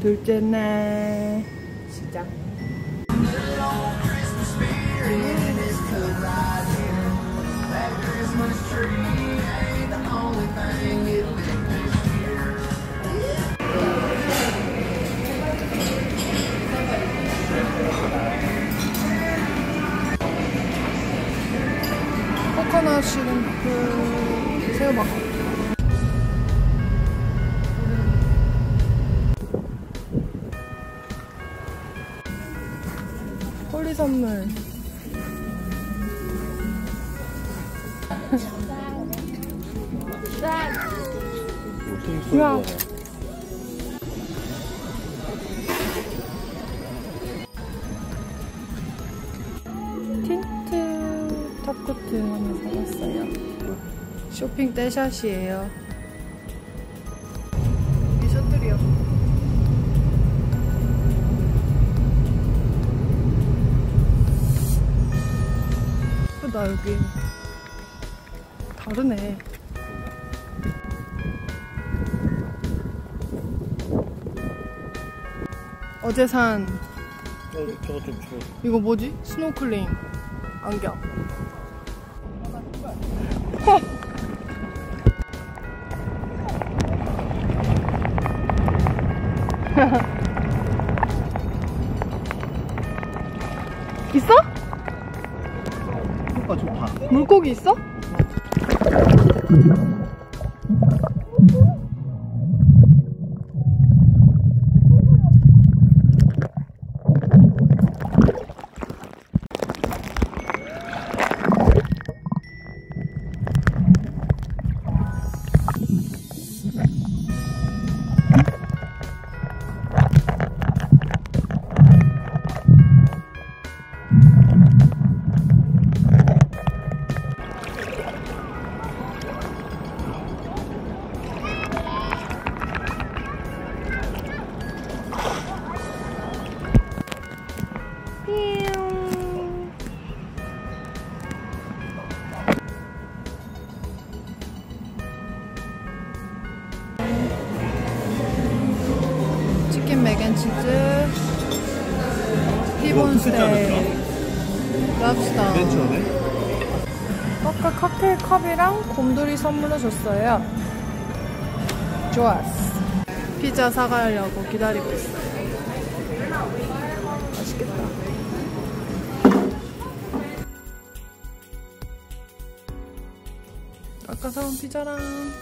둘째 날 시작. 코코넛 슈림프 새우밥. 홀리 선물. 야. 틴트 탑코트 하나 사봤어요. 쇼핑 떼샷이에요. 이 셔틀이요. 나 여기 다르네. 어제 산 저거 좀 줘. 이거 뭐지? 스노클링 안경. 있어? 효과 좋다. 물고기 있어? 치킨 맥앤치즈, 티본 스테이크, 랍스터. 아까 칵테일 컵이랑 곰돌이 선물로 줬어요. 좋았어. 피자 사가려고 기다리고 있어요. 맛있겠다. 아까 사온 피자랑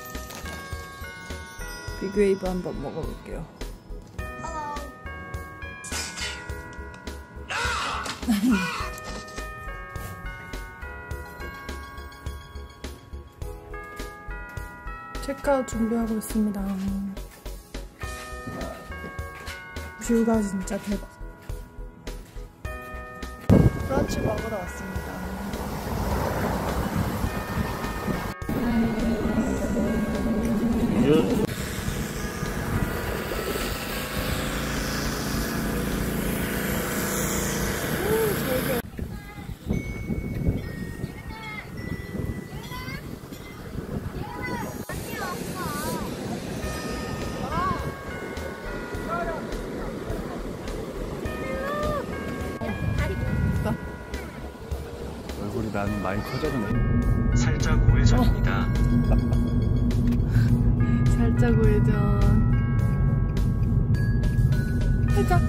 비그웨이브 한번 먹어볼게요. 체크아웃 준비하고 있습니다. 뷰가 진짜 대박. 브런치 먹으러 왔습니다. 얼굴이 나는 많이 커졌네. 살짝 우회전입니다. 살짝 우회전. 살짝.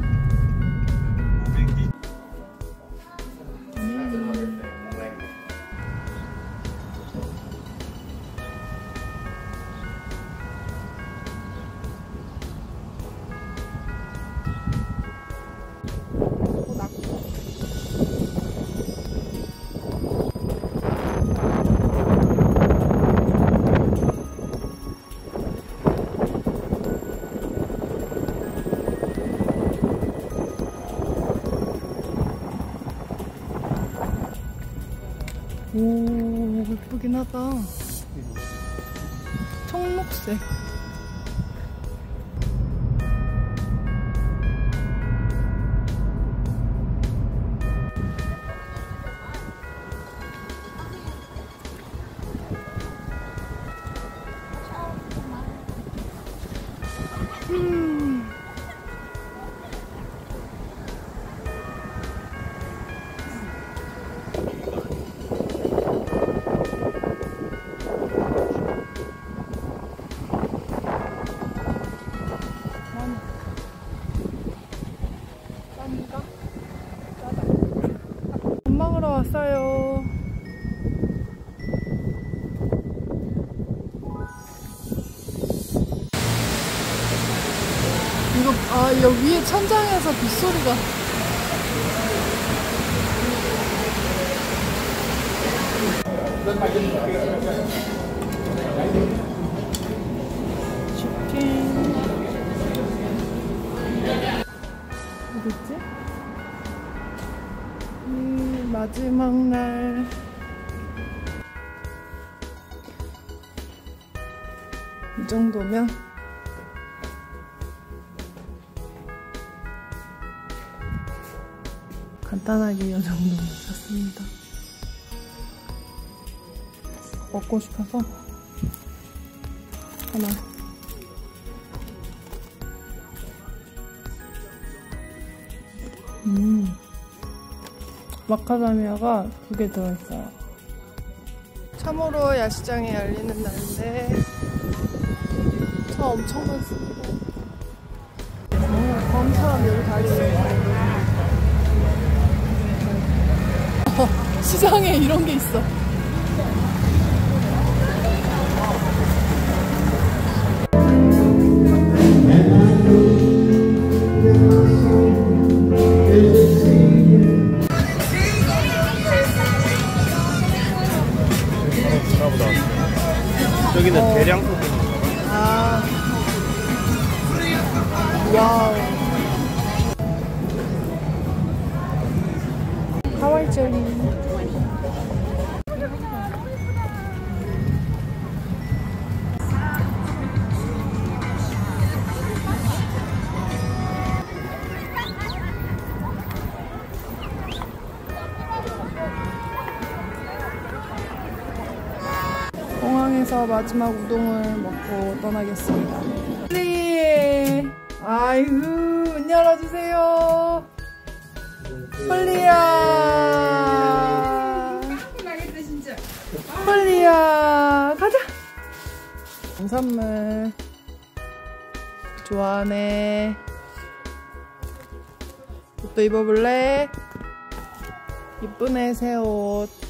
오, 예쁘긴 하다. 청록색. 이거, 여기 위에 천장에서 빗소리가. 쇼핑. 어딨지? 마지막 날. 이 정도면 간단하게 이 정도만 샀습니다. 먹고 싶어서 하나. 마카다미아가 2개 들어있어요. 참으로 야시장이 열리는 날인데 차 엄청 많습니다. 검 사람 여기 다 있어요. 시장에 이런 게 있어. 저기는 대량 소금. 와우. 하와이 젤리. 공항에서 마지막 우동을 먹고 떠나겠습니다. 홀리! 아이고, 문 열어주세요. 홀리야! 홀리야! 가자! 선물. 좋아하네. 옷도 입어볼래? 이쁘네, 새 옷.